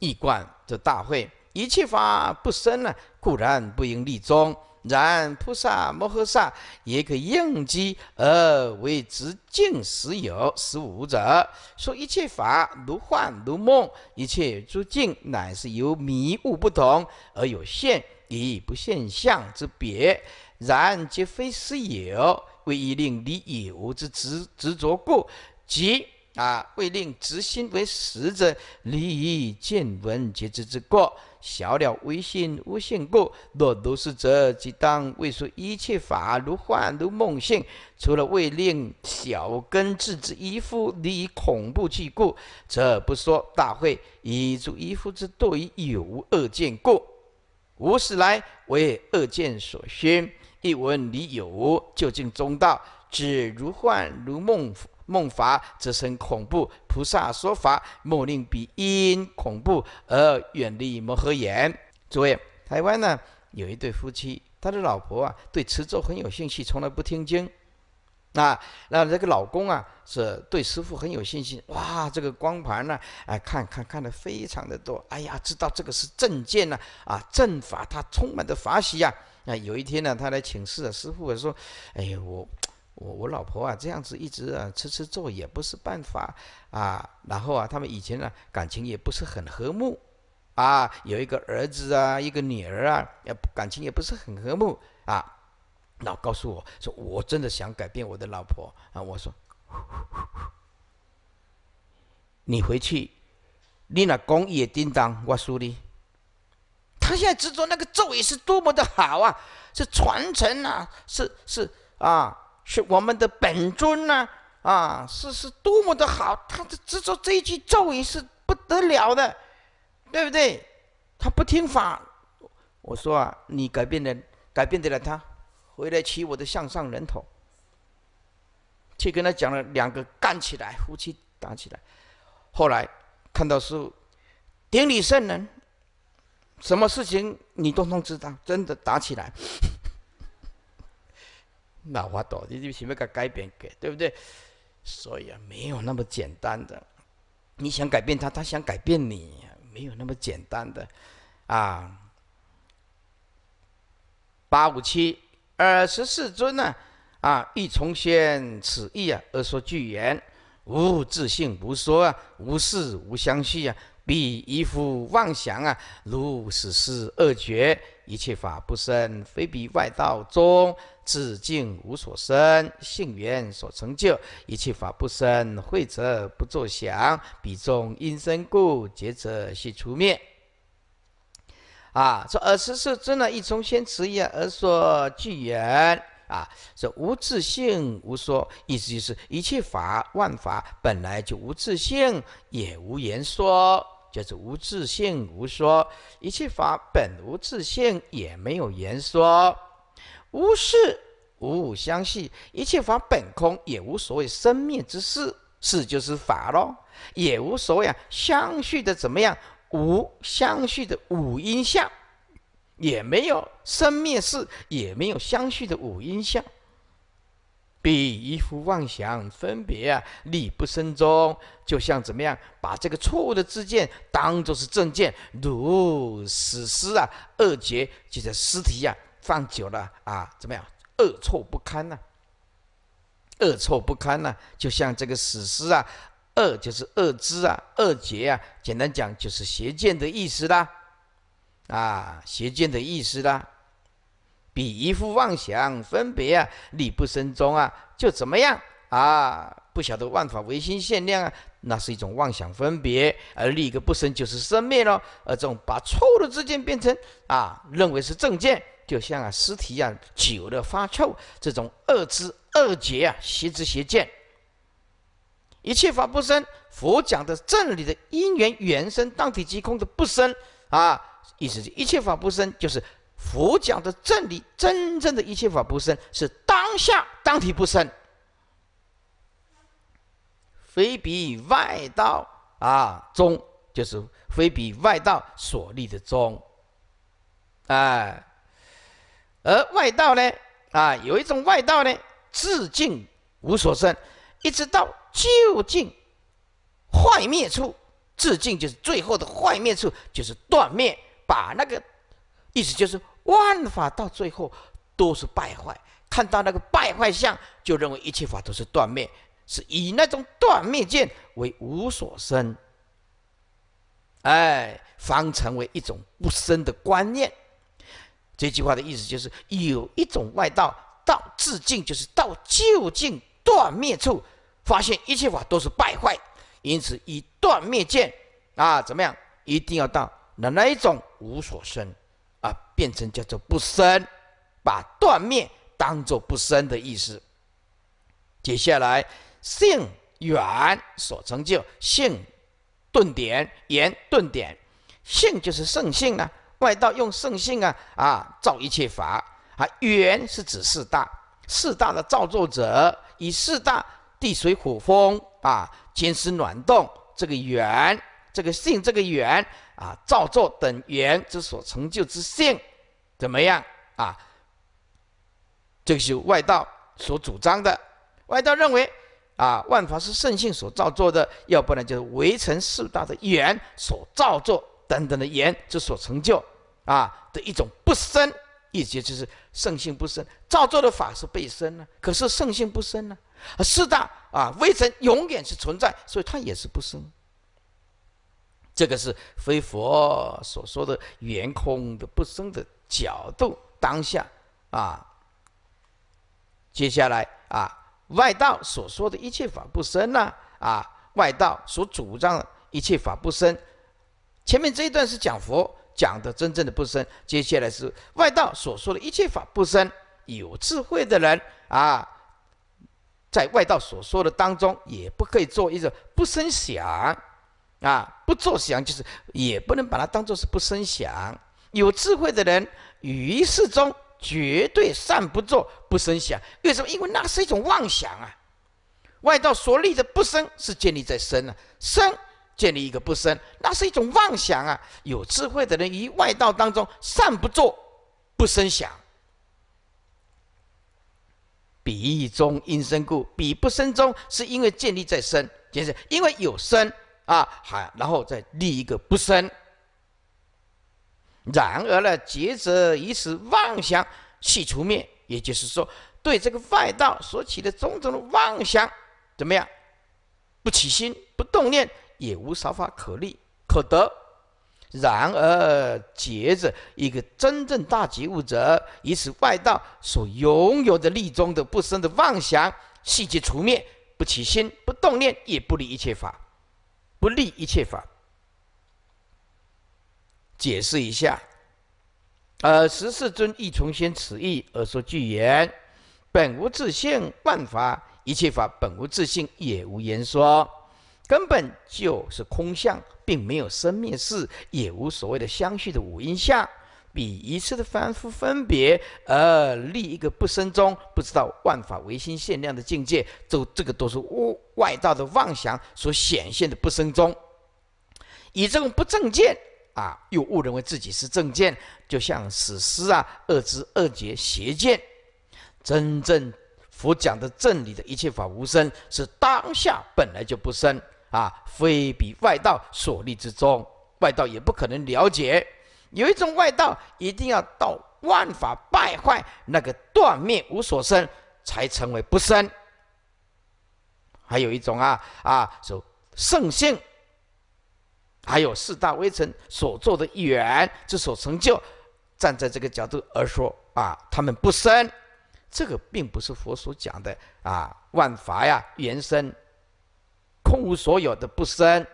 一观这大会，一切法不生呢，固然不应立宗。然菩萨摩诃萨也可应机而为直径实有实无者，说一切法如幻如梦，一切诸境乃是由迷悟不同而有现与不现象之别，然皆非实有，为以令离有之执着故，即为令执心为实者，离见闻皆知之过。小了唯心无性故，若如是者，即当为说一切法如幻如梦性，除了为令小根智之依附离恐怖惧故，则不说大会以诸依附之堕于有无二见故。无始来为二见所熏，一闻离有无，究竟中道，指如幻如梦法，则生恐怖。菩萨说法，莫令彼因恐怖而远离摩诃言。诸位，台湾呢有一对夫妻，他的老婆对持咒很有兴趣，从来不听经。那这个老公是对师父很有信心，哇，这个光盘呢，看得非常的多。哎呀，知道这个是正见呢，正法，他充满着法喜呀。有一天呢，他来请示师父说，哎呀，我老婆这样子一直吃咒也不是办法然后他们以前感情也不是很和睦有一个儿子一个女儿感情也不是很和睦那告诉我说，我真的想改变我的老婆我说你回去你那讲也叮当，我输你。他现在执着那个咒语是多么的好是传承是我们的本尊是多么的好，他的执着这一句咒语是不得了的，对不对？他不听法，我说你改变得了他，回来取我的项上人头，去跟他讲了，两个干起来，夫妻打起来。后来看到师父顶礼圣人，什么事情你都知道，真的打起来。那我懂，你想要改变给，对不对？所以没有那么简单的。你想改变他，他想改变你，没有那么简单的85724尊欲重宣此意而说具言，无自性无说无事无相续彼依附妄想如死尸二绝，一切法不生，非彼外道中自净无所生，性缘所成就，一切法不生，慧者不作想，彼中因生故，觉者悉除灭。说24尊一从先持义而说具言说无自性无说，意思就是一切法万法本来就无自性，也无言说，就是无自性无说，一切法本无自性，也没有言说。无事无相续，一切法本空，也无所谓生灭之事，事就是法咯，也无所谓相续的怎么样，无相续的五阴相，也没有生灭事，也没有相续的五阴相。彼依附妄想分别力不生中，就像怎么样，把这个错误的知见当作是正见，如死尸二绝，就是尸体放久了怎么样，恶臭不堪恶臭不堪就像这个死尸恶就是恶知恶觉简单讲就是邪见的意思啦邪见的意思啦。彼依附妄想分别力不生中就怎么样不晓得万法唯心限量那是一种妄想分别，而另一个不生就是生灭咯。而这种把错误的知见变成认为是正见，就像尸体久了发臭，这种恶知恶觉邪知邪见。一切法不生，佛讲的正理的因缘原生当体即空的不生意思是一切法不生，就是佛讲的正理，真正的一切法不生是当下当体不生，非彼外道中，就是非彼外道所立的中而外道呢有一种外道呢，自净无所生，一直到究竟坏灭处， 自尽就是最后的坏灭处，就是断灭。把那个意思就是万法到最后都是败坏，看到那个败坏相，就认为一切法都是断灭，是以那种断灭见为无所生，方成为一种不生的观念。这句话的意思就是有一种外道，到自尽就是到究竟断灭处，发现一切法都是败坏，因此以断灭见怎么样，一定要到那一种无所生变成叫做不生，把断灭当作不生的意思。接下来性缘所成就，性顿点，言顿点，性就是圣性外道用圣性造一切法缘是指四大，四大的造作者，以四大地水火风坚实暖动这个缘，这个性，这个缘造作等缘之所成就之性，怎么样这个是外道所主张的。外道认为万法是圣性所造作的，要不然就是围成四大的缘所造作等等的缘之所成就的一种不生，意思就是圣性不生，造作的法是被生可是圣性不生四大微尘永远是存在，所以它也是不生。这个是非佛所说的圆空的不生的角度。当下接下来外道所说的一切法不生外道所主张的一切法不生。前面这一段是讲佛讲的真正的不生，接下来是外道所说的一切法不生。有智慧的人在外道所说的当中，也不可以做一个不生想不做想，就是也不能把它当作是不生想。有智慧的人于世中绝对善不做不生想。为什么？因为那是一种妄想外道所立的不生是建立在生生建立一个不生，那是一种妄想有智慧的人于外道当中善不做不生想。彼中因生故，彼不生中是因为建立在生，就是因为有生然后再立一个不生。然而呢，觉者以此妄想悉除灭，也就是说，对这个外道所起的种种的妄想，怎么样？不起心，不动念，也无少法可立可得。然而觉着一个真正大觉悟者，以此外道所拥有的力中的不生的妄想，悉皆除灭，不起心，不动念，也不立一切法，不立一切法。解释一下，十四尊亦从先此意而说句言：本无自性，万法一切法本无自性，也无言说。根本就是空相，并没有生灭事，也无所谓的相续的五阴相。比一次的凡夫分别而立一个不生中，不知道万法唯心限量的境界，这个都是外道的妄想所显现的不生中。以这种不正见又误认为自己是正见，就像史诗二知二觉邪见。真正佛讲的正理的一切法无生，是当下本来就不生非比外道所立之中，外道也不可能了解。有一种外道一定要到万法败坏，那个断灭无所生，才成为不生。还有一种圣性，还有四大微尘所做的缘之所成就，站在这个角度而说他们不生。这个并不是佛所讲的万法原生空无所有的不生。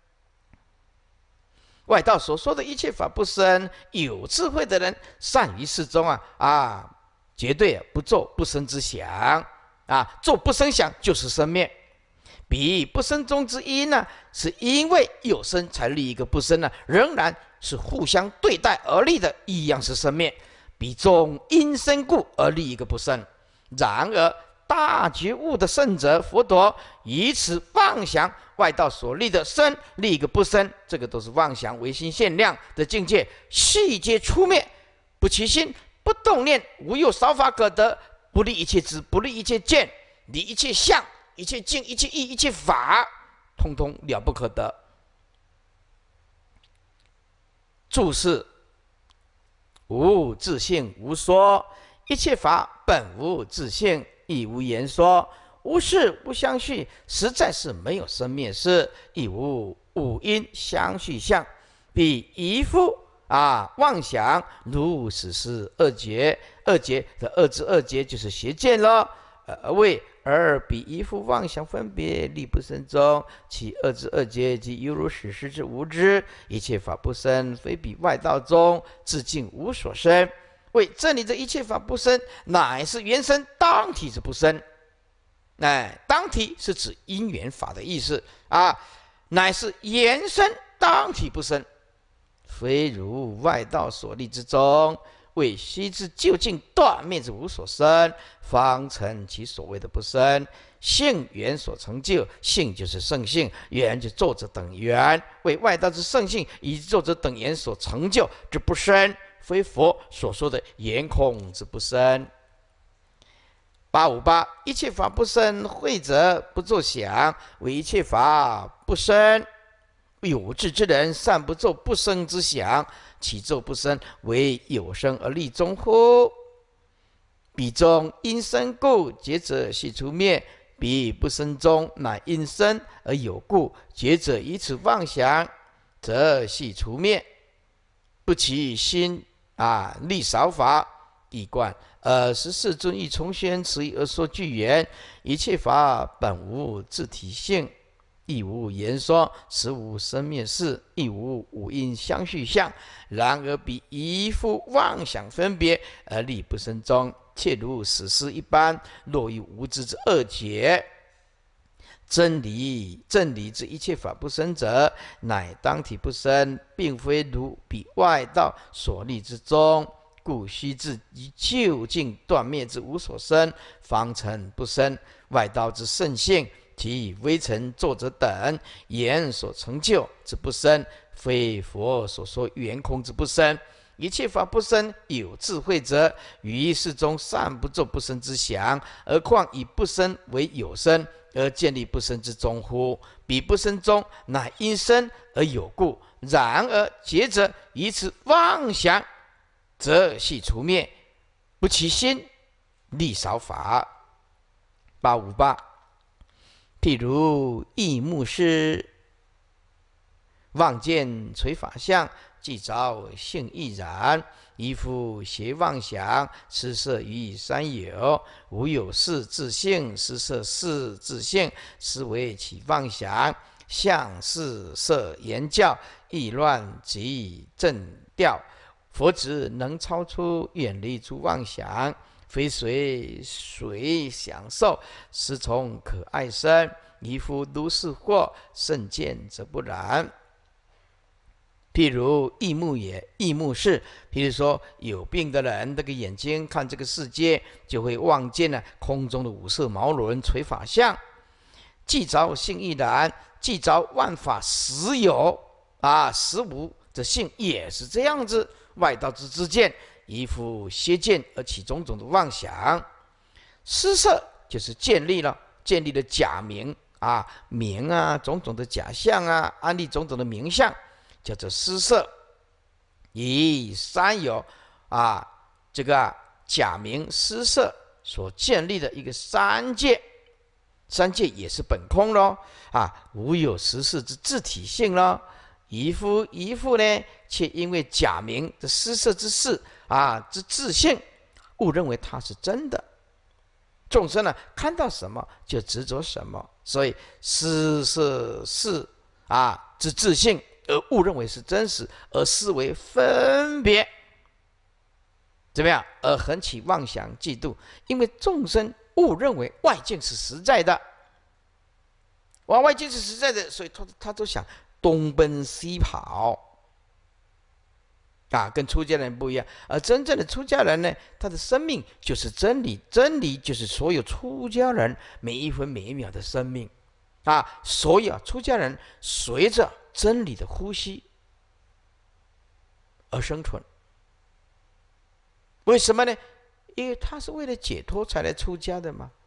外道所说的一切法不生，有智慧的人善于事中绝对不做不生之想做不生想就是生灭。彼不生中之因是因为有生才立一个不生仍然是互相对待而立的，一样是生灭。彼中因生故而立一个不生。然而大觉悟的圣者佛陀以此妄想外道所立的生立一个不生，这个都是妄想唯心限量的境界，悉皆出灭，不起心，不动念，无有少法可得，不立一切知，不立一切见，离一切相，一切境，一切义，一切法，通通了不可得。 注释无自性无说，一切法本无自性，亦无言说。无事无相续，实在是没有生灭事，亦无五阴相续相。彼一夫妄想，如实施二劫。二劫的二之二劫就是邪见了。谓而彼一夫妄想分别力不生中，其二之二劫即犹如史实之无知。一切法不生，非彼外道中自净无所生。谓这里的一切法不生，乃是原生当体之不生。当体是指因缘法的意思乃是原生当体不生，非如外道所立之中。为须知究竟断灭之无所生，方成其所谓的不生。性缘所成就，性就是圣性，缘就作者等缘，为外道之圣性以作者等缘所成就之不生，非佛所说的言空之不生。858一切法不生，慧者不作想，为一切法不生。有志之人善不作不生之想，其作不生为有生而立中乎？彼中因生故，觉者系除灭；彼不生中，乃因生而有故，觉者以此妄想，则系除灭。不其心立少法，一贯14尊亦重宣，此意而说具言：一切法本无自体性，亦无言说，实无生灭事，亦无五阴相续相。然而彼一夫妄想分别而力不生中，切如史诗一般，落于无知之二劫。真理之一切法不生者，乃当体不生，并非如彼外道所立之中。故须知以究竟断灭之无所生，方成不生。外道之圣性，其微尘作者等言所成就之不生，非佛所说圆空之不生。一切法不生，有智慧者于世中善不作不生之想，而况以不生为有生，而建立不生之中乎？彼不生中，乃因生而有故。然而觉者以此妄想，则系除灭。不其心，立少法。858譬如异目视，望见垂法相，即着性亦然。一夫邪妄想，失色于三有，无有事自性，失色事自性，是为其妄想。相是色言教，意乱即正调。佛子能超出远离诸妄想，非随享受，实从可爱生。一夫如是惑，甚见则不然。譬如异目也，异目视。譬如说有病的人，这个眼睛看这个世界，就会望见空中的五色毛轮垂法相。既着性亦然，既着万法实有实无的性也是这样子。外道之见，一夫邪见而起种种的妄想。失色就是建立了假名名种种的假象安立种种的名相，叫做失色。以三有这个假名失色所建立的一个三界，三界也是本空咯无有实事之自体性咯。一夫呢，却因为假名的失色之事之自性，误认为它是真的。众生看到什么就执着什么，所以失色事之自性，而误认为是真实，而视为分别，怎么样？而横起妄想嫉妒，因为众生误认为外境是实在的，外境是实在的，所以他都想东奔西跑跟出家人不一样。而真正的出家人呢，他的生命就是真理，真理就是所有出家人每一分每一秒的生命所有出家人随着真理的呼吸而生存。为什么呢？因为他是为了解脱才来出家的嘛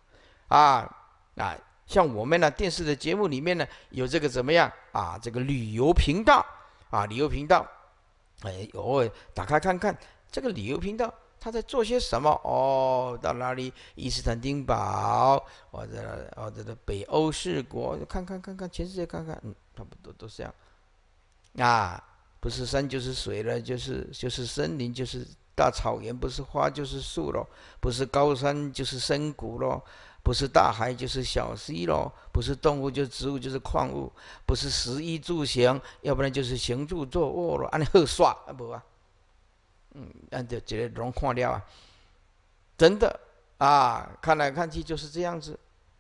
像我们电视的节目里面有这个怎么样这个旅游频道旅游频道哎，偶尔打开看看这个旅游频道，他在做些什么？哦，到哪里？伊斯坦丁堡，或者北欧四国，看看看看，全世界看看，差不多都是这样啊。不是山就是水了，就是森林，就是大草原，不是花就是树咯，不是高山就是深谷咯，不是大海就是小溪咯，不是动物就是植物就是矿物，不是食衣住行，要不然就是行住坐卧咯，安尼好耍啊无啊？按照这个拢看了啊，真的啊，看来看去就是这样子，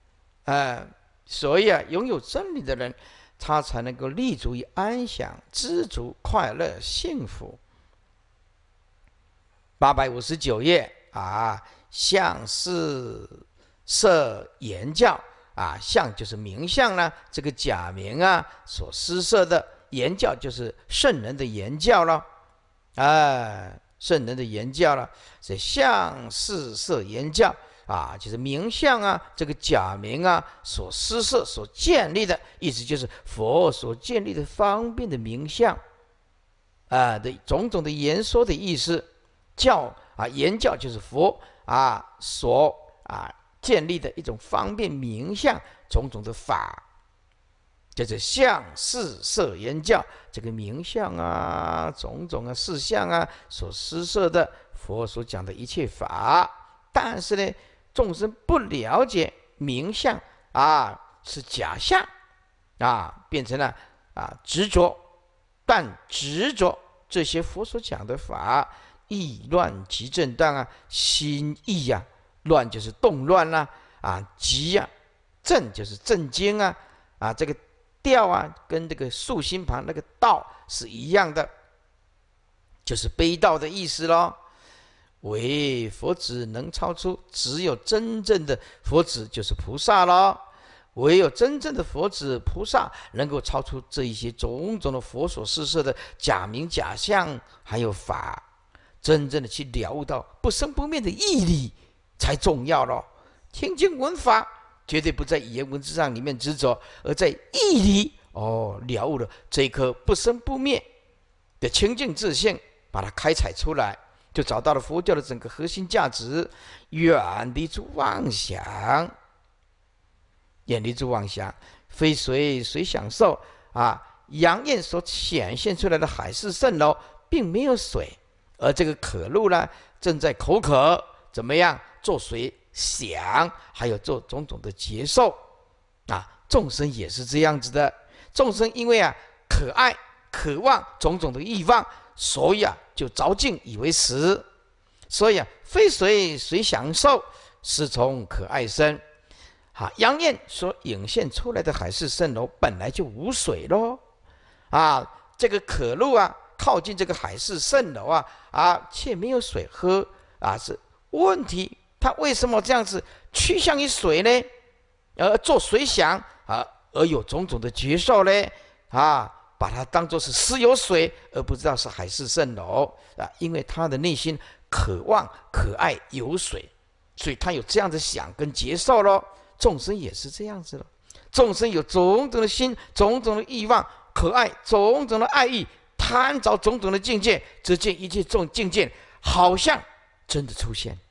所以啊，拥有真理的人，他才能够立足于安详、知足、快乐、幸福。859页啊，相是设言教啊，相就是名相呢，这个假名啊所施设的言教就是圣人的言教了，圣人的言教了，所以相是设言教啊，就是名相啊，这个假名啊所施设、所建立的，意思就是佛所建立的方便的名相的种种的言说的意思。教啊，言教就是佛所建立的一种方便名相种种的法，就是相事设言教，这个名相啊、种种啊、事项啊所施设的佛所讲的一切法。但是呢，众生不了解名相是假象变成了执着，但执着这些佛所讲的法，意乱即震荡心意乱就是动乱急震就是震惊这个调跟这个竖心旁那个道是一样的，就是悲道的意思咯。唯佛子能超出，只有真正的佛子就是菩萨咯。唯有真正的佛子菩萨能够超出这一些种种的佛所施设的假名假相还有法，真正的去了悟到不生不灭的义理才重要咯。听经闻法绝对不在语言文字上里面执着，而在义理了悟了这一颗不生不灭的清净自性，把它开采出来，就找到了佛教的整个核心价值，远离诸妄想，远离诸妄想，非谁享受杨艳所显现出来的海市蜃楼并没有水，而这个可露呢，正在口渴，怎么样做水想，还有做种种的接受众生也是这样子的。众生因为可爱渴望种种的欲望，所以就着境以为实，所以非谁享受，是从可爱生。杨艳所引现出来的海市蜃楼本来就无水咯这个可露靠近这个海市蜃楼却没有水喝是问题。他为什么这样子趋向于水呢？而做水想而有种种的觉受呢把它当作是实有水，而不知道是海市蜃楼因为他的内心渴望可爱有水，所以他有这样的想跟接受咯。众生也是这样子了，众生有种种的心，种种的欲望，可爱种种的爱意，贪着种种的境界，只见一切众境界好像真的出现，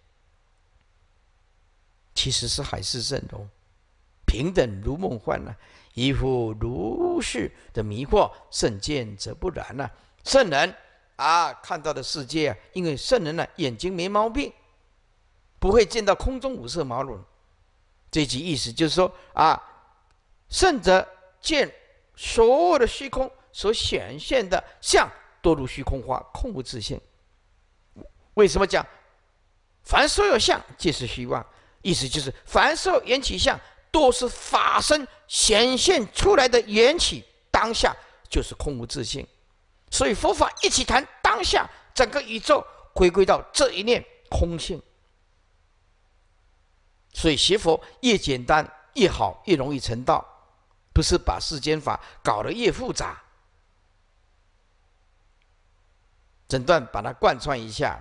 其实是海市蜃楼，平等如梦幻依附如是的迷惑，圣见则不然圣人看到的世界因为圣人眼睛没毛病，不会见到空中五色毛绒。这句意思就是说圣者见所有的虚空所显现的相，多如虚空花，空无自性。为什么讲凡所有相皆是虚妄？意思就是凡所有缘起相都是法身显现出来的缘起，当下就是空无自性。所以佛法一起谈当下，整个宇宙回归到这一念空性。所以学佛越简单越好，越容易成道，不是把世间法搞得越复杂。整段把它贯穿一下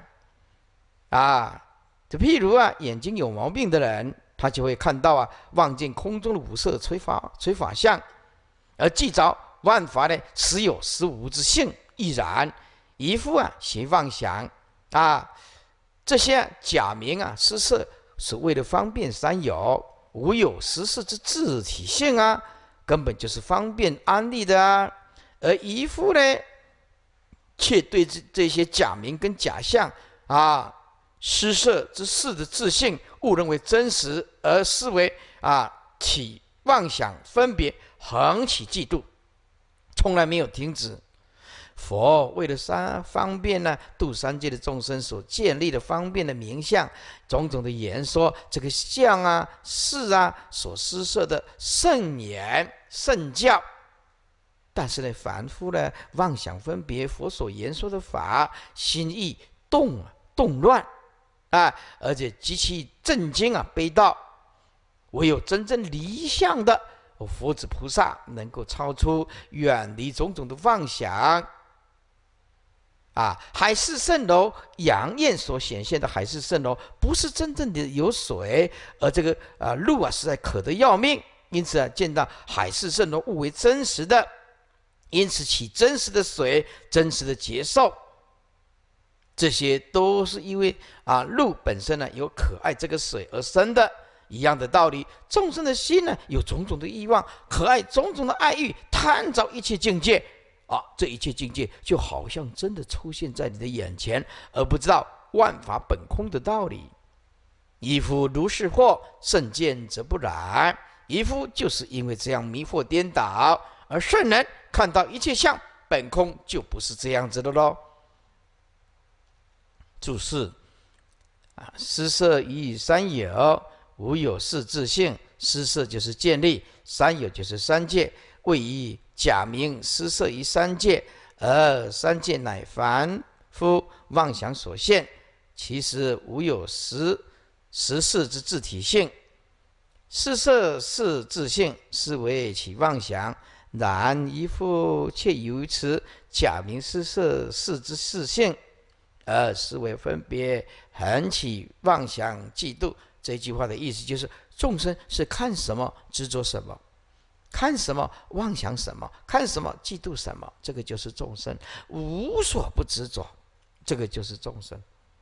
就譬如眼睛有毛病的人，他就会看到望见空中的五色垂法相，而记着万法呢实有实无之性亦然， 一夫啊邪妄想啊，这些假名啊施设是为了方便三有，无有实事之自体性啊，根本就是方便安利的啊。而一夫呢，却对这些假名跟假象啊施设之事的自性，误认为真实，而视为起妄想分别，横起嫉妒，从来没有停止。佛为了方便呢，度三界的众生所建立的方便的名相，种种的言说，这个相啊、事啊所施设的圣言、圣教。但是呢，凡夫呢妄想分别佛所言说的法，心意动乱啊，而且极其震惊啊、悲悼。唯有真正离相的佛子菩萨，能够超出、远离种种的妄想。海市蜃楼，阳焰所显现的海市蜃楼，不是真正的有水，而这个路啊，实在渴得要命。因此啊，见到海市蜃楼误为真实的，因此起真实的水、真实的劫受。这些都是因为路本身呢有可爱这个水而生的。一样的道理，众生的心呢有种种的欲望，可爱种种的爱欲，贪着一切境界。这一切境界就好像真的出现在你的眼前，而不知道万法本空的道理。一夫如是惑，圣见则不然。一夫就是因为这样迷惑颠倒，而圣人看到一切相本空，就不是这样子的咯。注释施设于三有，无有是自性。施设就是建立，三有就是三界，谓以假名施设于三界，而三界乃凡夫妄想所现，其实无有实事之自体性。施设是自性，是为其妄想。然一夫却由此假名施设是之事性，而思维分别，横起妄想嫉妒。这句话的意思就是，众生是看什么执着什么，看什么妄想什么，看什么嫉妒什么，这个就是众生，无所不执着，这个就是众生。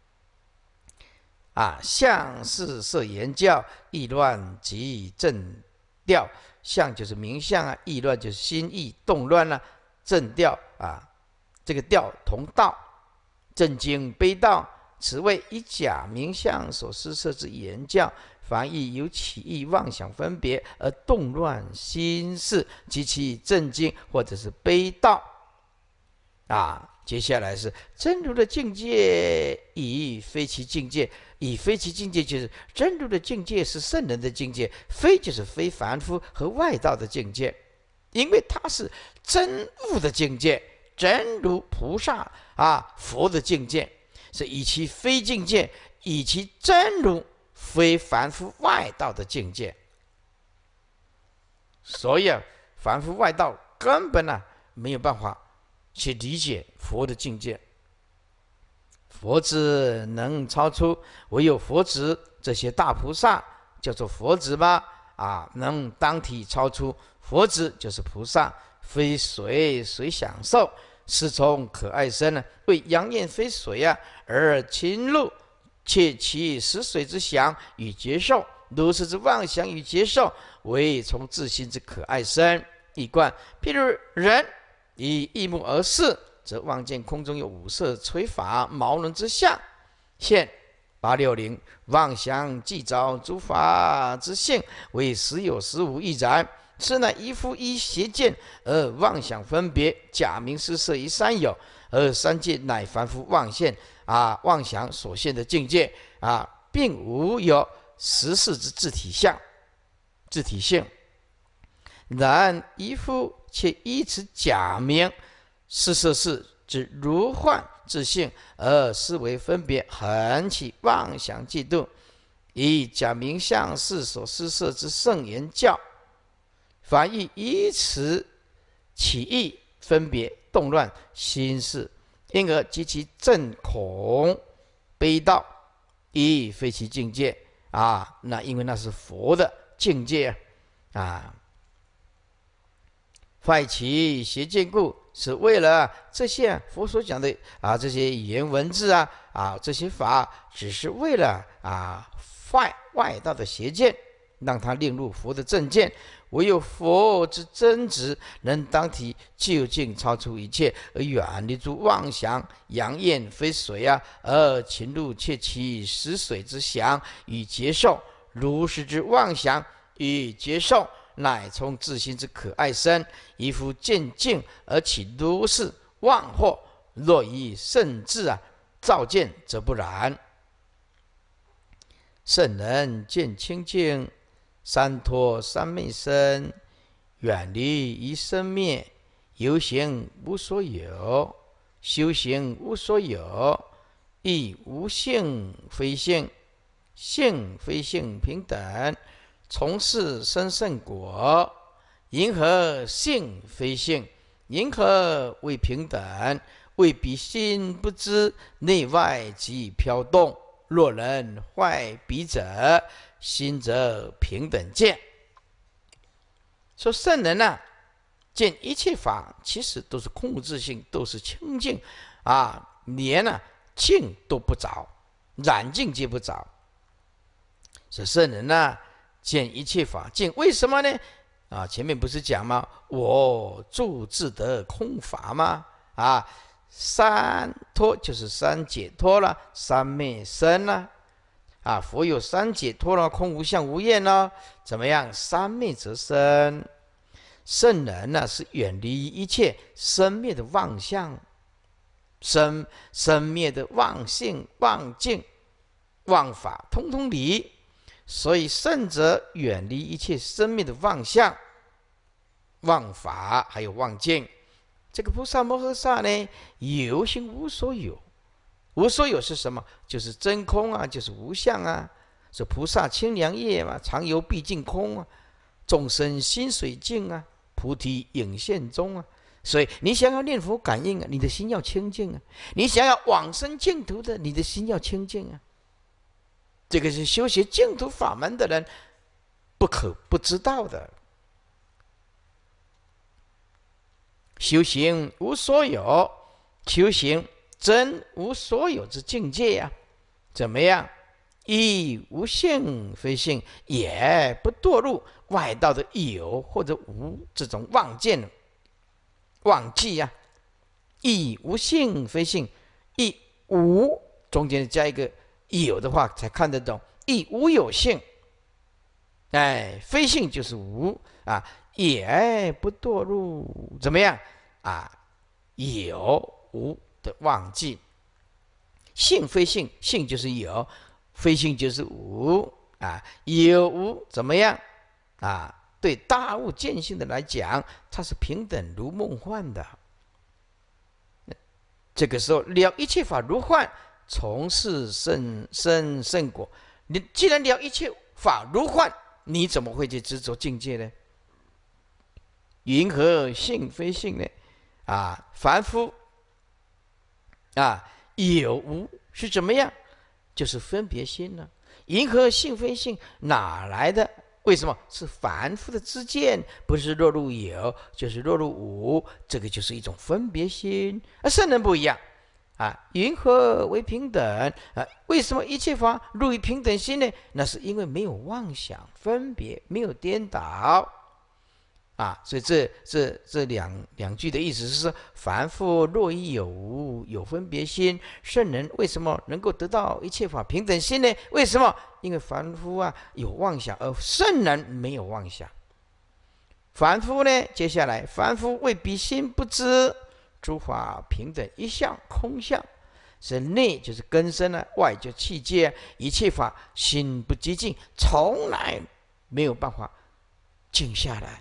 相是摄言教，意乱即正调。相就是名相意乱就是心意动乱正调这个调同道，正经悲道。此谓以假名相所施设之言教，凡亦有起意妄想分别而动乱心事，及其正经或者是悲道。接下来是真如的境界，以非其境界。以非其境界就是真如的境界是圣人的境界，非就是非凡夫和外道的境界，因为它是真悟的境界，真如菩萨佛的境界，是以其非境界，以其真如非凡夫外道的境界。所以凡夫外道根本没有办法去理解佛的境界。佛子能超出，唯有佛子这些大菩萨叫做佛子吗？能当体超出。佛子就是菩萨，非水享受，是从可爱身为阳焰非水而侵入，且其实水之想与接受，如是之妄想与接受，为从自心之可爱身一贯。譬如人以异目而视，则望见空中有五色垂法毛轮之相，现860，妄想既着诸法之性，为时有时无亦然。是乃一夫一邪见而妄想分别，假名施设于三有，而三界乃凡夫妄想所现的境界并无有实事之自体性。然一夫却依此假名施设事之如幻自性，而思维分别，横起妄想嫉妒，以假名相事所施设之圣言教，凡亦依此起意分别，动乱心事，因而及其正恐悲道，亦非其境界那因为那是佛的境界坏其邪见故， 是为了这些佛所讲的这些语言文字这些法，只是为了外道的邪见，让他令入佛的正见。唯有佛之真执，能当体究竟超出一切，而远离诸妄想。阳焰非水而情入切其实水之想与接受，如是之妄想与接受，乃从自心之可爱身，一夫见境而起如是妄惑。若以圣智照见，则不然。圣人见清净，三脱三昧身，远离一生灭，有形无所有，修行无所有，亦无性非性，性非性平等，从事生胜果。因何性非性？因何为平等？为彼心不知，内外即飘动。若人坏彼者，心则平等见。说圣人见一切法其实都是空无自性，都是清净连净都不着，染净皆不着。说圣人见一切法净，为什么呢？前面不是讲吗？我住自得空法吗？三脱就是三解脱了，三昧身了佛有三解脱了，空无相无厌了，怎么样？三昧则生。圣人是远离一切生灭的妄相，生灭的妄性、妄境、妄法，通通离。所以圣者远离一切生灭的妄相、妄法，还有妄境。这个菩萨摩诃萨呢，有形无所有。无所有是什么？就是真空就是无相是菩萨清凉夜嘛，常游毕竟空众生心水净菩提影现中所以你想要念佛感应你的心要清净你想要往生净土的，你的心要清净这个是修学净土法门的人不可不知道的。修行无所有，修行真无所有之境界怎么样？亦无性非性，也不堕入外道的有或者无这种妄见妄计亦无性非性，亦无中间加一个有的话才看得懂，亦无有性，非性就是无也不堕入怎么样有无的妄计。性非性，性就是有，非性就是无有无怎么样对大悟见性的来讲，它是平等如梦幻的。这个时候了一切法如幻，从事胜果。你既然了一切法如幻，你怎么会去执着境界呢？云何性非性呢？凡夫有无是怎么样？就是分别心呢。云何性非性？哪来的？为什么是凡夫的知见？不是落入有，就是落入无，这个就是一种分别心。圣人不一样云何为平等为什么一切法入于平等心呢？那是因为没有妄想分别，没有颠倒所以这两句的意思是说，凡夫若于有无，有分别心，圣人为什么能够得到一切法平等心呢？为什么？因为凡夫有妄想，而圣人没有妄想。凡夫呢，接下来凡夫为彼心不知，诸法平等一相空相，是内就是根身外就气界一切法心不寂静，从来没有办法静下来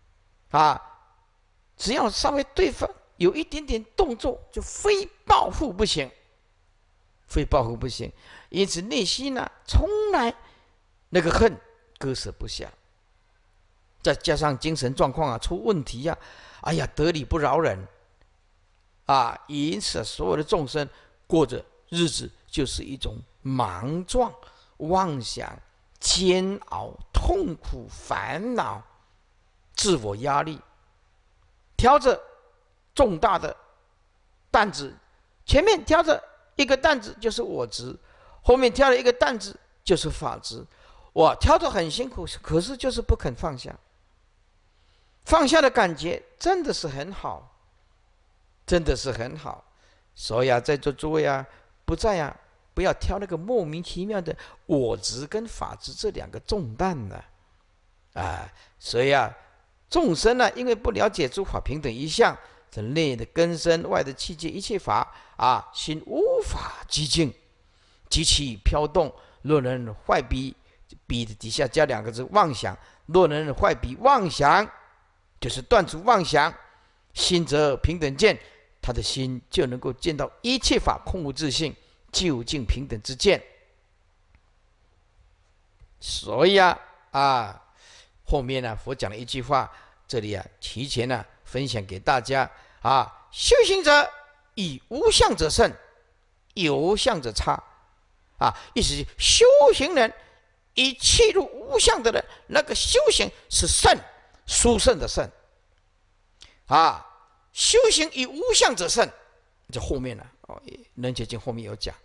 只要稍微对方有一点点动作，就非报复不行，非报复不行。因此内心从来那个恨割舍不下，再加上精神状况出问题得理不饶人因此所有的众生过着日子就是一种莽撞、妄想、煎熬、痛苦、烦恼、自我压力，挑着重大的担子，前面挑着一个担子就是我执，后面挑了一个担子就是法执。我挑着很辛苦，可是就是不肯放下。放下的感觉真的是很好，真的是很好。所以啊，在座诸位啊，不要挑那个莫名其妙的我执跟法执这两个重担呢。所以啊，众生呢，因为不了解诸法平等一向，这内的根身，外的器界，一切法心无法寂静，极其飘动。若能坏彼，彼的底下加两个字妄想。若能坏彼妄想，就是断除妄想，心则平等见，他的心就能够见到一切法空无自性，究竟平等之见。所以后面呢，佛讲了一句话，这里提前分享给大家修行者以无相者胜，有相者差意思是修行人以契入无相的人，那个修行是胜，殊胜的胜修行以无相者胜，这后面呢楞伽经后面有讲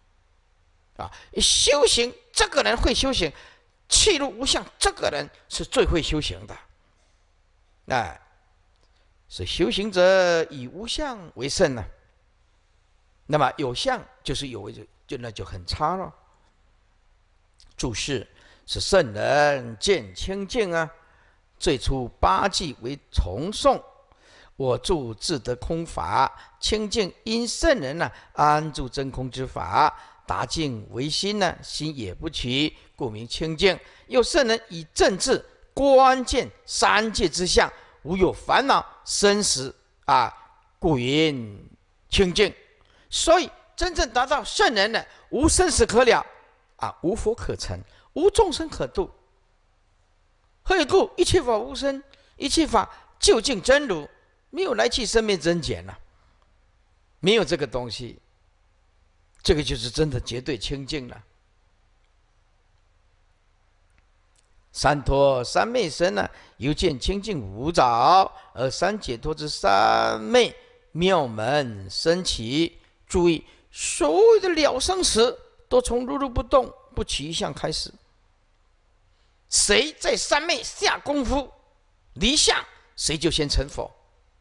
修行这个人会修行，契入无相这个人是最会修行的是修行者以无相为胜呢。那么有相就是有为，那就很差了。注释是圣人见清净最初八句为重诵。我住自得空法，清净因圣人安住真空之法，达净为心心也不起，故名清净。又圣人以正智关键三界之相，无有烦恼生死故云清净。所以真正达到圣人呢，无生死可了无佛可成，无众生可度。何以故？一切法无生，一切法究竟真如，没有来去生灭增减没有这个东西，这个就是真的绝对清净了。三脱三昧身犹见清净无着，而三解脱之三昧妙门升起。注意，所有的了生死都从如如不动不起一相开始。谁在三昧下功夫离相，谁就先成佛。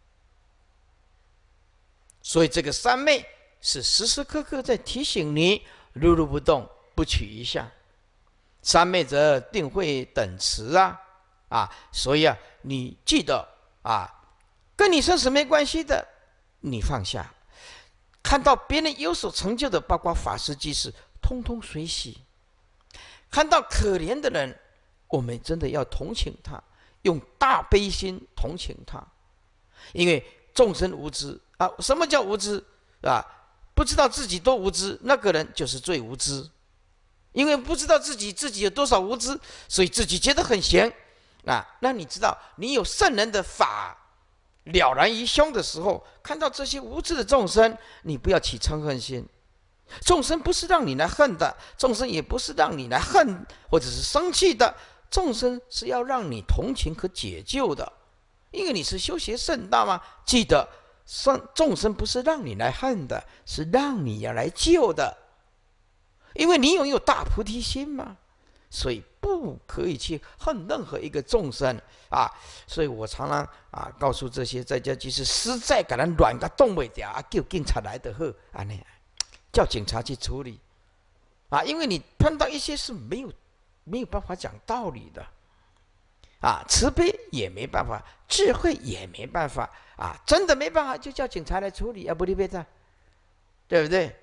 所以这个三昧是时时刻刻在提醒你如如不动不取一相。三昧则定慧等持所以你记得跟你生死没关系的你放下，看到别人有所成就的，包括法师居士，通通随喜。看到可怜的人，我们真的要同情他，用大悲心同情他，因为众生无知什么叫无知不知道自己多无知，那个人就是最无知。因为不知道自己有多少无知，所以自己觉得很闲那你知道，你有圣人的法了然于胸的时候，看到这些无知的众生，你不要起嗔恨心。众生不是让你来恨的，众生也不是让你来恨或者是生气的，众生是要让你同情和解救的。因为你是修学圣道嘛，记得众生不是让你来恨的，是让你要来救的。因为你拥有大菩提心嘛，所以不可以去恨任何一个众生所以我常常告诉这些在家居士，实在给人乱个动不掉叫警察来的好叫警察去处理因为你碰到一些是没有办法讲道理的慈悲也没办法，智慧也没办法真的没办法就叫警察来处理不离别的，对不对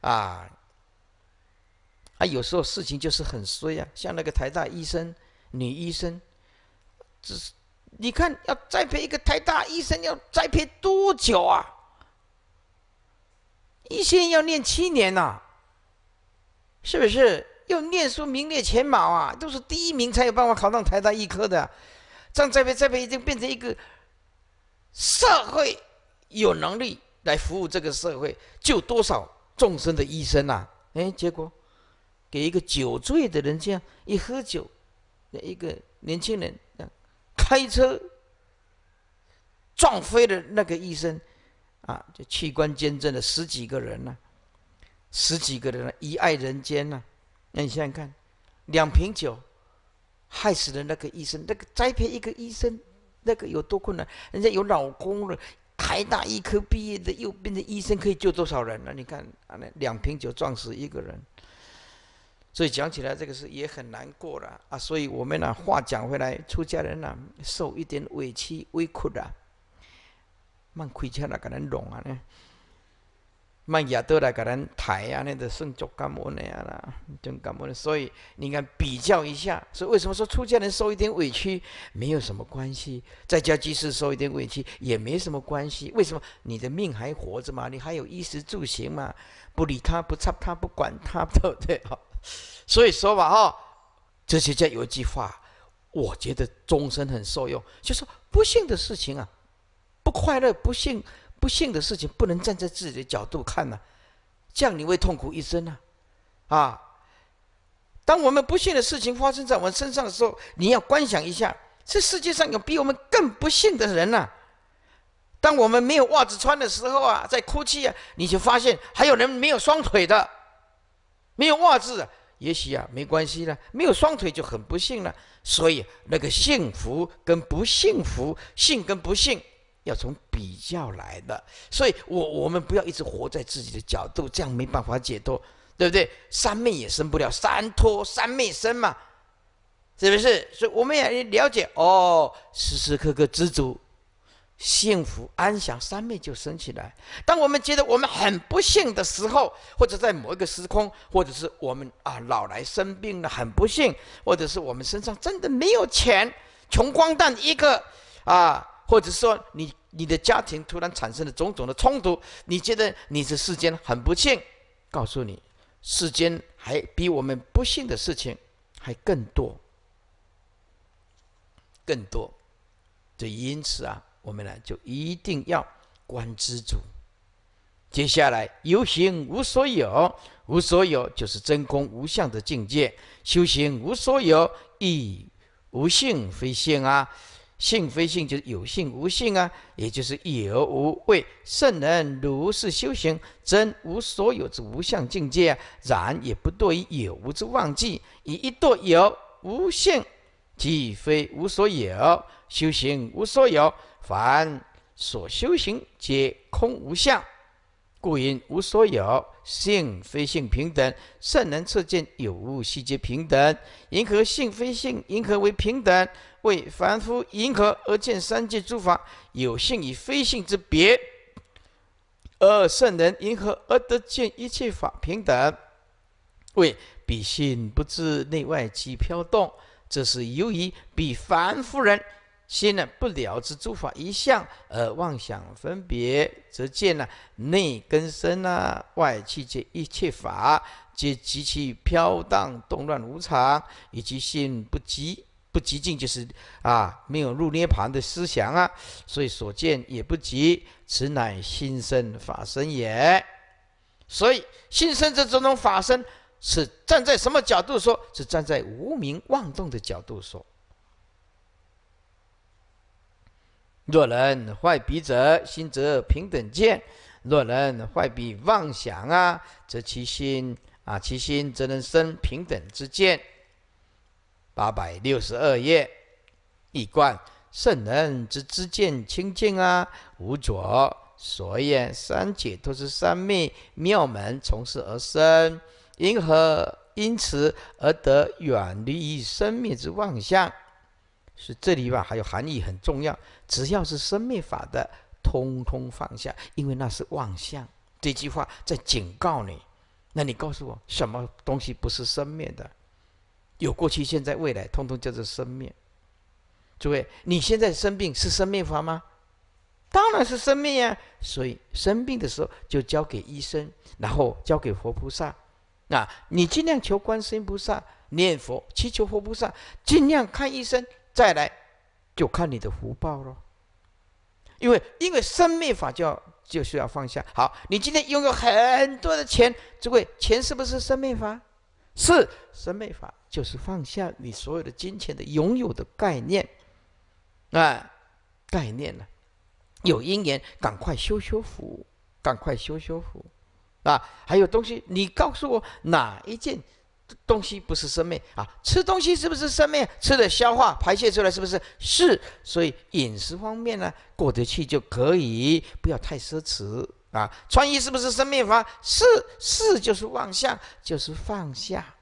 有时候事情就是很衰像那个台大医生女医生，你看要栽培一个台大医生要栽培多久医生要念7年是不是？要念书名列前茅都是第1名才有办法考上台大医科的这样栽培已经变成一个社会有能力来服务这个社会救多少众生的医生结果给一个酒醉的人这样一喝酒，一个年轻人开车撞飞了那个医生， 啊，就器官捐赠的十几个人呢、十几个人遗爱人间呢、那你想想看，2瓶酒害死了那个医生，那个栽培一个医生，那个有多困难？人家有老公了，台大医科毕业的，又变成医生，可以救多少人呢？你看啊，那2瓶酒撞死一个人。所以讲起来，这个是也很难过了啊。所以我们呢，话讲回来，出家人呢，受一点委屈委屈啊，慢开车来给咱弄啊呢，慢亚都来给咱抬啊，那个圣足感恩的啦，真感恩。所以你看比较一下，所以为什么说出家人受一点委屈没有什么关系，在家居士受一点委屈也没什么关系？为什么？你的命还活着嘛，你还有衣食住行嘛，不理他，不插他，不管他，对不对？所以说吧，哲学家有一句话，我觉得终身很受用，就是说不幸的事情啊，不快乐、不幸的事情，不能站在自己的角度看啊，这样你会痛苦一生啊！当我们不幸的事情发生在我们身上的时候，你要观想一下，这世界上有比我们更不幸的人啊！当我们没有袜子穿的时候啊，在哭泣啊，你就发现还有人没有双腿的。没有袜子，也许没关系了，没有双腿就很不幸了。所以那个幸福跟不幸福，幸跟不幸，要从比较来的。所以我们不要一直活在自己的角度，这样没办法解脱，对不对？三昧也生不了，三脱三昧生嘛，是不是？所以我们也了解时时刻刻知足。幸福安详，三昧就升起来。当我们觉得我们很不幸的时候，或者在某一个时空，或者是我们老来生病了很不幸，或者是我们身上真的没有钱，穷光蛋一个或者说你的家庭突然产生了种种的冲突，你觉得你是世间很不幸，告诉你，世间还比我们不幸的事情还更多，更多。所以因此我们呢就一定要观知足。接下来有形无所有，无所有就是真空无相的境界。修行无所有，亦无性非性性非性就是有性无性也就是有无。为圣人如是修行，真无所有之无相境界然也不堕于有无之妄计，以一堕有无性，即非无所有。修行无所有，凡所修行皆空无相，故因无所有，性非性平等。圣人测见有无悉皆平等，因何性非性？因何为平等？为凡夫因何而见三界诸法有性与非性之别？而圣人因何而得见一切法平等？为彼心不知内外即飘动，这是由于彼凡夫人心不了知诸法一相，而妄想分别，则见内根身外气界一切法皆极其飘荡动乱无常，以及心不极静，就是没有入涅盘的思想所以所见也不极，此乃心生法身也。所以心生这种法身，是站在什么角度说？是站在无明妄动的角度说。若人坏彼者，心则平等见；若人坏彼妄想则其心则能生平等之见。862页，一观圣人之知见清净无着，所言三解脱之三昧妙门从事而生，因此而得远离于生灭之妄想。是这里还有含义很重要，只要是生灭法的，通通放下，因为那是妄想。这句话在警告你。那你告诉我，什么东西不是生灭的？有过去、现在、未来，通通叫做生灭。诸位，你现在生病是生灭法吗？当然是生灭所以生病的时候就交给医生，然后交给活菩萨。你尽量求观世音菩萨，念佛祈求活菩萨，尽量看医生，再来就看你的福报咯。因为生灭法就是要放下。好，你今天拥有很多的钱，诸位，钱是不是生灭法？是生灭法，就是放下你所有的金钱的拥有的概念概念有因缘，赶快修修福，赶快修修福啊！还有东西，你告诉我哪一件东西不是生灭啊？吃东西是不是生灭？吃的消化排泄出来是不是？是，所以饮食方面呢，过得去就可以，不要太奢侈啊。穿衣是不是生灭法？是，是就是妄想，就是放下，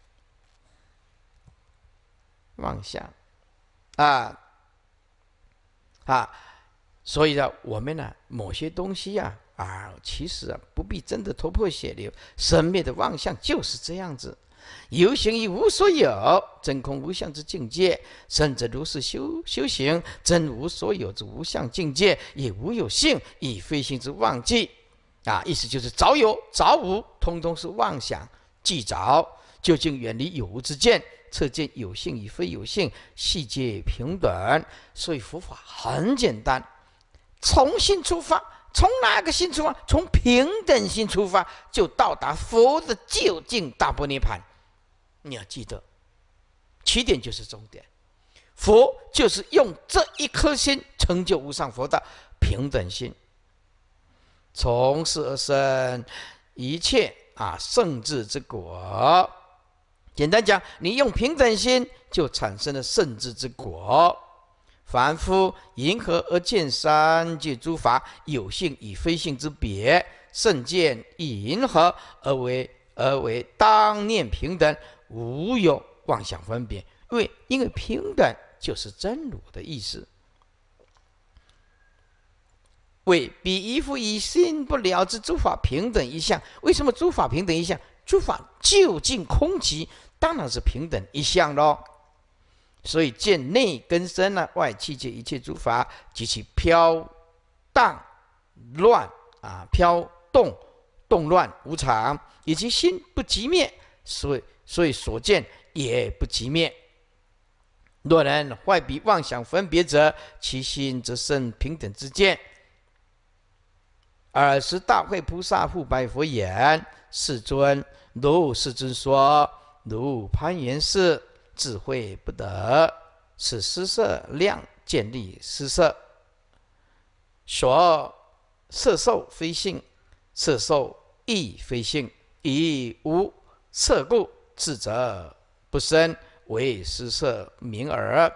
妄想啊啊！所以呢，我们呢，某些东西其实不必真的头破血流，生灭的妄想就是这样子。有形亦无所有，真空无相之境界，甚至如是修行，真无所有之无相境界，也无有性，亦非性之妄计意思就是早有早无，通通是妄想既早，究竟远离有无之见，测见有性与非有性，细节平等。所以佛法很简单，从心出发，从哪个心出发？从平等心出发，就到达佛的究竟大般涅槃。你要记得，起点就是终点。佛就是用这一颗心成就无上佛的平等心，从是而生一切圣智之果。简单讲，你用平等心就产生了圣智之果。凡夫因何而见三界诸法有性与非性之别？圣见亦因何而为当念平等，无有妄想分别？因为平等就是真如的意思。为彼一复以心不了之诸法平等一相。为什么诸法平等一相？诸法究竟空寂，当然是平等一相咯。所以见内根身外气界一切诸法及其飘荡乱飘动动乱无常，以及心不寂灭，所以所见也不寂灭。若人坏彼妄想分别者，其心则生平等之见。尔时大慧菩萨复白佛言：世尊，如世尊说，如攀缘是智慧不得，是施设量建立施设，所摄受非性，摄受亦非性，以无色故，智者不生，为施设名耳。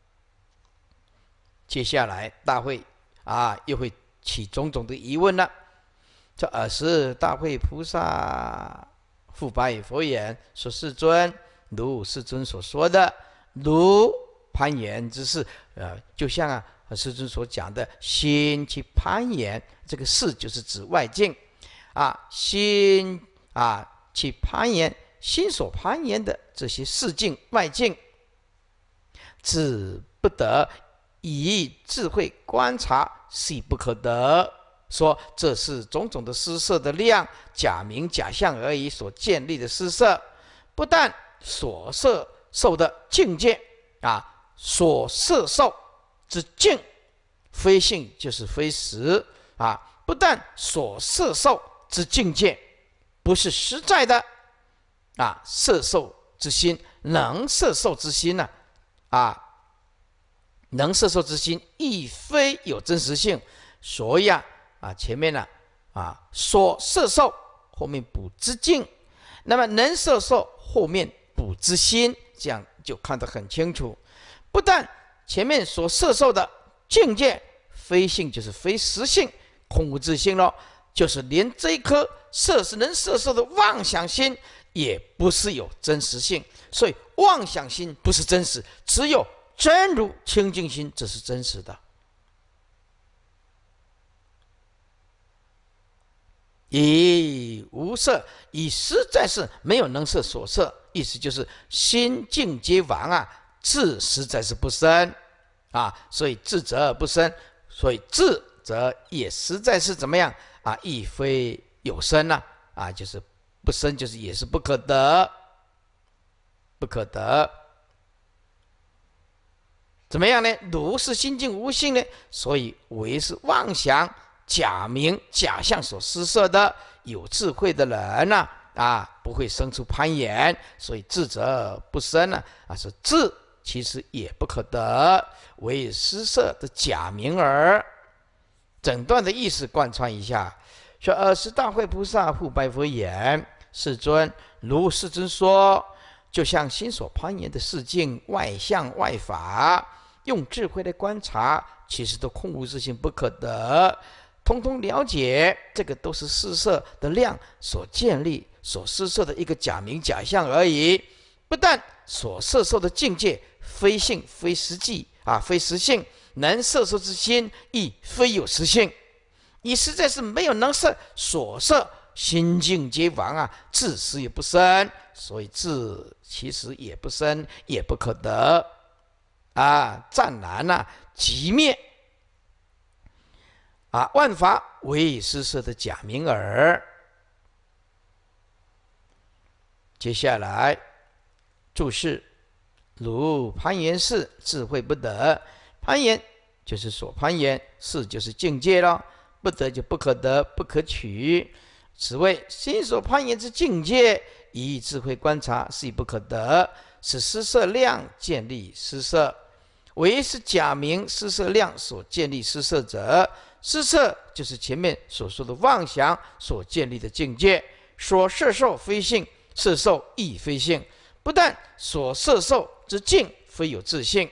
接下来大会又会起种种的疑问了。这尔时大慧菩萨复白佛言：说世尊，如世尊所说的，如攀缘之事，就像世尊所讲的，心去攀缘，这个事就是指外境心去攀缘，心所攀缘的这些事境外境，智不得以智慧观察，是不可得。说这是种种的施设的量，假名假象而已，所建立的施设，不但所摄受的境界所摄受之境非性，就是非实不但所摄受之境界不是实在的摄受之心，能摄受之心能摄受之心亦非有真实性。所以前面所摄受后面补之境，那么能摄受后面补之心，这样就看得很清楚。不但前面所摄受的境界非性，就是非实性，空无自性咯，就是连这一颗能摄受的妄想心也不是有真实性。所以妄想心不是真实，只有真如清净心，这是真实的。以无色，以实在是没有能摄所摄，意思就是心境皆亡智实在是不生所以智者不生，所以智则也实在是怎么样亦非有生就是不生，就是也是不可得，不可得。怎么样呢？如是心境无性呢？所以为是妄想假名假象所施设的。有智慧的人不会生出攀缘，所以智者不生是智其实也不可得，为施设的假名耳。 整段的意思贯穿一下，说尔时大慧菩萨复白佛言：世尊，如世尊说，就像心所攀缘的世境外相外法，用智慧来观察，其实都空无自性，不可得。通通了解，这个都是施设的量所建立、所施设的一个假名假象而已。不但所摄受的境界非性非实际非实性，能摄受之心亦非有实性，亦实在是没有能摄所摄，心境皆亡自实也不生，所以自其实也不生，也不可得湛然即灭万法为施设的假名耳。接下来注释：如攀缘事，智慧不得。攀缘就是所攀缘，事就是境界了，不得就不可得，不可取。此谓心所攀缘之境界，以智慧观察，是以不可得。使施设量建立施设，为是假名施设量所建立施设者。施设就是前面所说的妄想所建立的境界，所摄受非性，摄受亦非性。不但所摄受之境非有自性，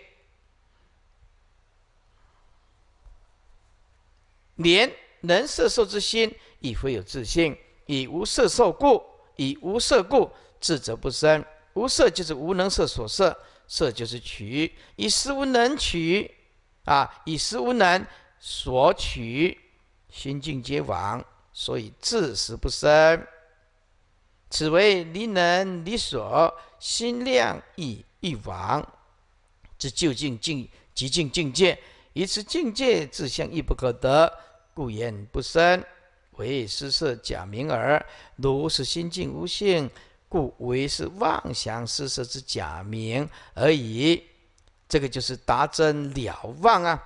连能摄受之心亦非有自性。以无摄受故，以无摄故，智则不生。无摄就是无能摄所摄，摄就是取，以实无能取以实无能所取，心境皆亡，所以自实不生。此为离能离所，心量亦亡之究竟极尽境界。以此境界自相亦不可得，故言不生，为施设假名耳。如是心境无性，故为是妄想施设之假名而已。这个就是达真了望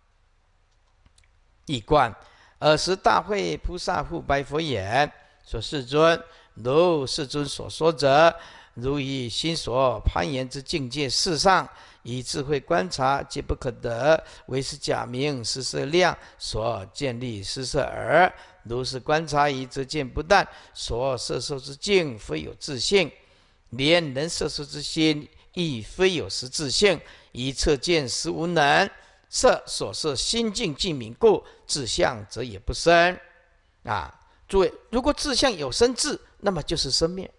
一观。尔时大慧菩萨复白佛言：说世尊，如世尊所说者，如以心所攀缘之境界事上，以智慧观察，皆不可得，为是假名施设量所建立施设耳。如是观察矣，则见不但所摄受之境非有自性，连能摄受之心亦非有实自性，以测见实无能摄所摄心境既泯故，自相则也不生诸位，如果自相有生智，那么就是生灭。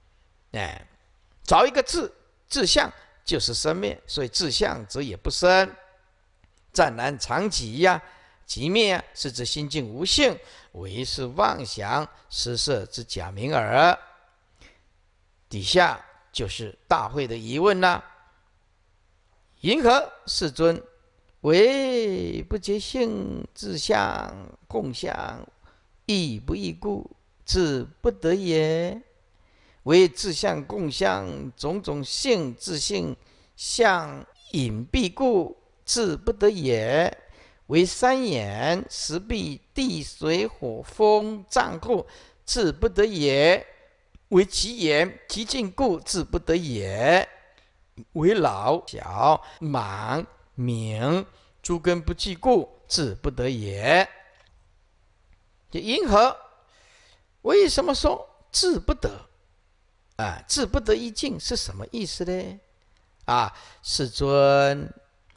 找一个自相就是生灭，所以自相则也不生。湛然常寂即灭是指心境无性，为是妄想施设之假名耳。底下就是大会的疑问云何世尊？为不觉性自相共相，亦不异故，自不得也。为自相共相，种种性自性相隐蔽故，自不得也。为三眼识蔽地水火风藏故，自不得也。为其眼其境故，自不得也。为老小莽冥诸根不具故，自不得也。因何？为什么说自不得？自不得一境是什么意思呢？世尊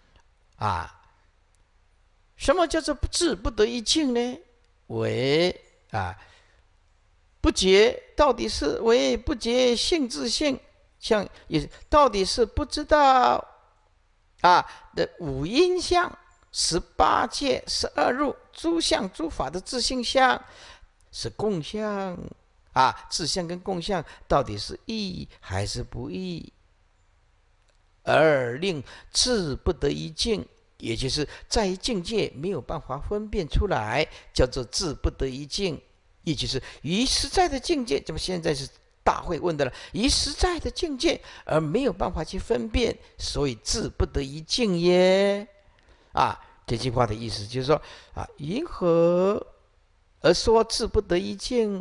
什么叫做自不得一境呢？为不觉到底是为不觉性自性，像也到底是不知道的五阴相、18界、12入诸相诸法的自性相是共相自相跟共相到底是异还是不异，而令自不得一境，也就是在于境界没有办法分辨出来，叫做自不得一境。也就是于实在的境界，怎么现在是大会问的了？于实在的境界而没有办法去分辨，所以自不得一境耶。这句话的意思就是说因何而说自不得一境？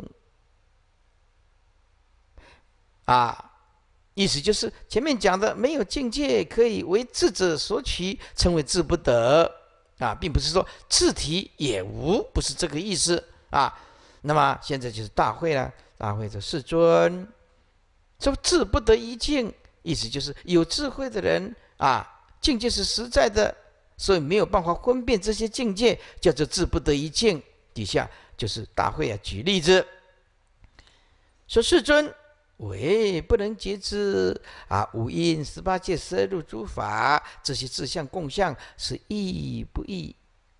意思就是前面讲的没有境界可以为智者所取，称为自不得啊，并不是说自体也无，不是这个意思啊。那么现在就是大会了，大会的世尊说智不得一境，意思就是有智慧的人啊，境界是实在的，所以没有办法分辨这些境界，叫做智不得一境。底下就是大会啊，举例子说：世尊，为不能觉知啊，五阴18界摄入诸法，这些自相共相是义不义？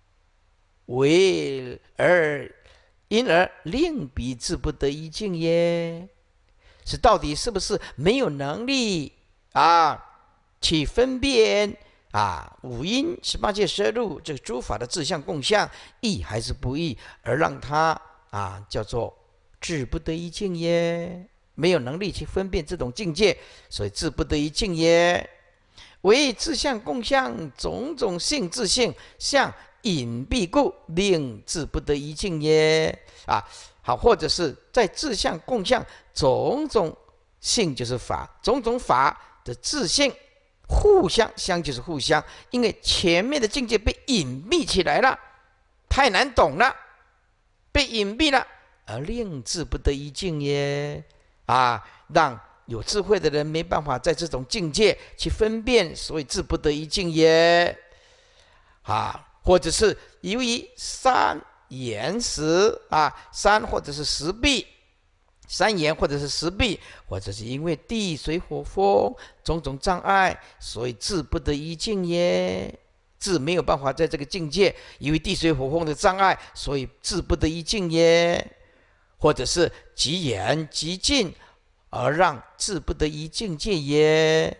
因而令彼智不得一境耶？是到底是不是没有能力啊去分辨啊五阴18界摄入这个诸法的自相共相义还是不义，而让他啊叫做智不得一境耶？没有能力去分辨这种境界，所以智不得一境耶。为自相共相种种性自性相隐蔽故，令智不得一境耶？啊，好，或者是在自相共相种种性就是法，种种法的自性互相，相就是互相，因为前面的境界被隐蔽起来了，太难懂了，被隐蔽了，而令智不得一境耶？啊，让有智慧的人没办法在这种境界去分辨，所以智不得一境耶？啊，或者是由于三言时啊，三或者是十弊，三言或者是十弊，或者是因为地水火风种种障碍，所以智不得一境耶？智没有办法在这个境界，因为地水火风的障碍，所以智不得一境耶？或者是极远极近而让智不得一境界耶？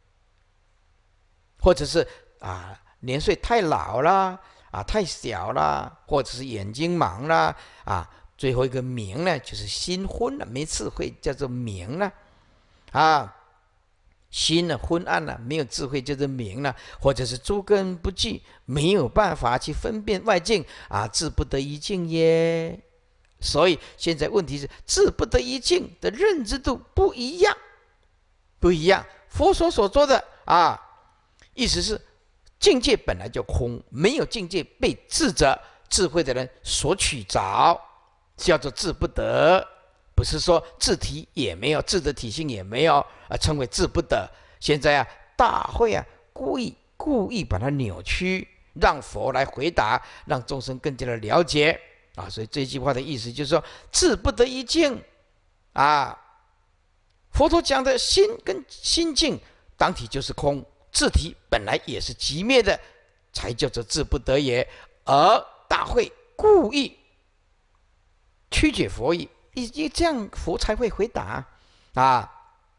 或者是啊年岁太老了啊，太小了，或者是眼睛盲了啊。最后一个明呢，就是心昏了，没智慧，叫做明了啊。心呢昏暗了，没有智慧，叫做明了。或者是诸根不具，没有办法去分辨外境啊，智不得一境耶？所以现在问题是智不得一境的认知度不一样，不一样。佛所说的啊，意思是境界本来就空，没有境界被智者智慧的人所取着，叫做智不得。不是说智体也没有，智的体性也没有称为智不得。现在啊，大会啊，故意把它扭曲，让佛来回答，让众生更加的了解啊。所以这句话的意思就是说，智不得一境啊。佛陀讲的心跟心境当体就是空，智体本来也是寂灭的，才叫做智不得也。而大会故意曲解佛意，这样佛才会回答啊。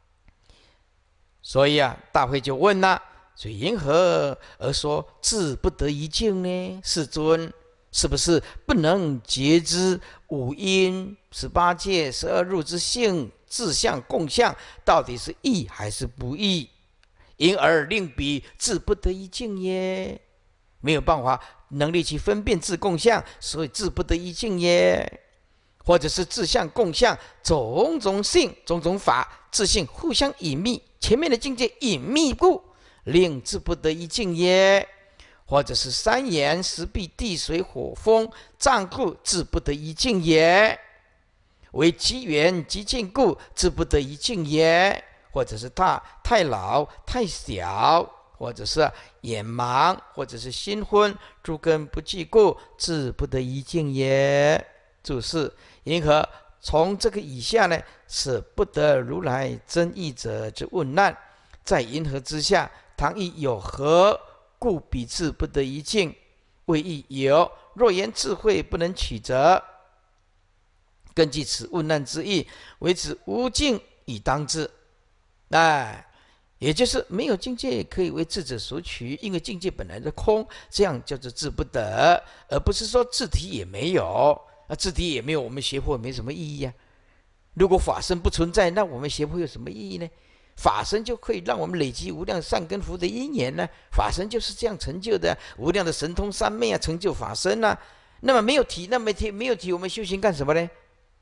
所以啊，大会就问了：所以因何而说智不得一境呢？世尊，是不是不能觉知五阴18界12入之性自相共相，到底是义还是不义？因而令彼智不得一境耶？没有办法能力去分辨自共相，所以智不得一境耶？或者是自相共相种种性种种法自性互相隐秘，前面的境界隐秘故，令智不得一境耶？或者是三言十弊地水火风障故，智不得一境耶？为极远极近故，智不得一境耶？或者是太老太小，或者是眼盲，或者是心昏，诸根不具故，智不得一境耶？注释：因何从这个以下呢，是不得如来真义者之问难。在银河之下，唐亦有何故彼智不得一境？谓亦有。若言智慧不能取则，根据此问难之意，为此无境以当智。也就是没有境界可以为智者所取，因为境界本来的空，这样叫做智不得，而不是说智体也没有。智体也没有，我们学佛没什么意义啊。如果法身不存在，那我们学佛有什么意义呢？法身就可以让我们累积无量善根福的因缘呢。法身就是这样成就的，无量的神通三昧啊，成就法身啊。那么没有体，没有体，我们修行干什么呢？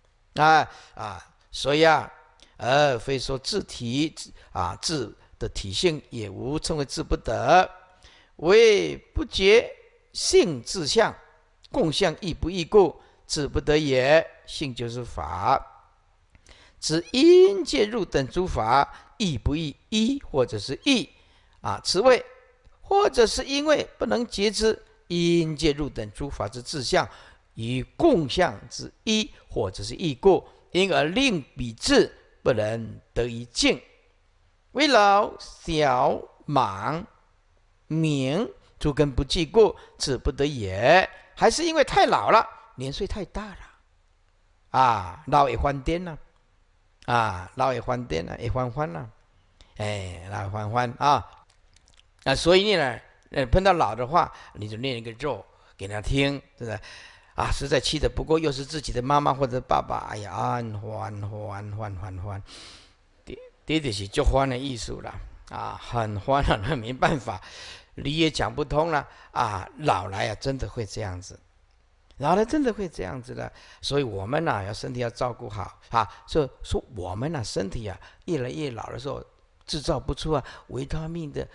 所以非说智体智的体性也无，称为智不得。为不觉性自相，共相亦不异故，智不得也。性就是法，指因介入等诸法，异不异一，或者是异此谓或者是因为不能觉知因介入等诸法之自相与共相之一，或者是异故，因而令彼智不能得一境。为老小莽明诸根不具故，智不得也。还是因为太老了，年岁太大了老也翻颠了老也翻颠了，也翻翻了，老也翻翻所以呢，碰到老的话，你就念一个咒给他听，对不对？实在气得不过，又是自己的妈妈或者爸爸，哎呀，翻，这就是就翻的艺术了很翻了，那没办法，理也讲不通了老来真的会这样子。老了真的会这样子的，所以我们要身体要照顾好所以说我们身体越来越老的时候，制造不出维他命的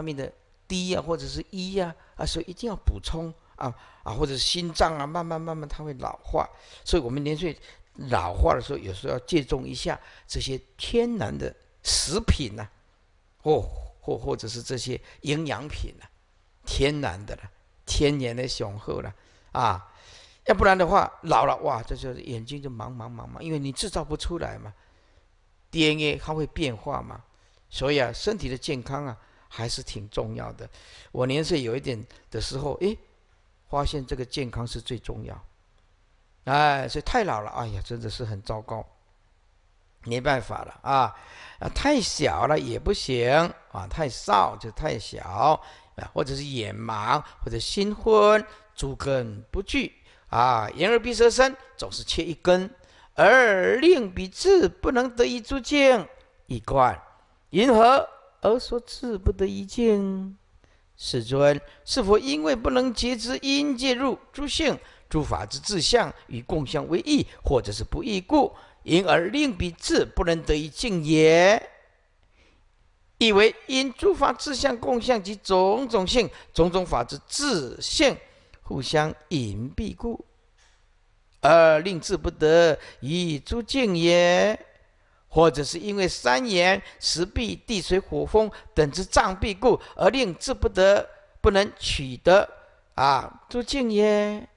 D 或者是 E 所以一定要补充或者是心脏慢慢它会老化，所以我们年岁老化的时候，有时候要借重一下这些天然的食品或者是这些营养品天然的天然的雄厚了要不然的话，老了这就是眼睛就茫，因为你制造不出来嘛 ，DNA 它会变化嘛，所以身体的健康还是挺重要的。我年岁有一点的时候，发现这个健康是最重要，所以太老了，哎呀，真的是很糟糕，没办法了太小了也不行太少就太小或者是眼盲或者心昏，诸根不具。眼耳鼻舌身总是缺一根，而令彼智不能得一诸境，一观因何而说智不得一境？世尊，是否因为不能觉知因介入诸性诸法之自相与共相为异，或者是不异故，因而令彼智不能得一境也？以为因诸法自相共相及种种性种种法之自性互相隐蔽故，而令智不得以诸境也？或者是因为三眼、石壁、地水火风等之障蔽故，而令智不能取得诸境也？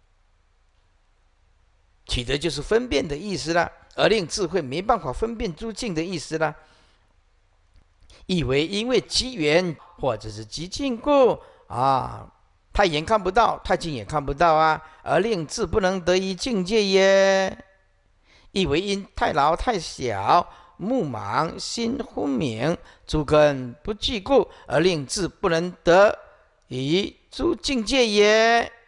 取得就是分辨的意思啦，而令智慧没办法分辨诸境的意思啦。以为因为机缘或者是极境故太远看不到，太近也看不到而令智不能得一境界也。以为因太老太小，目盲心昏明，诸根不具故，而令智不能得以诸境界也。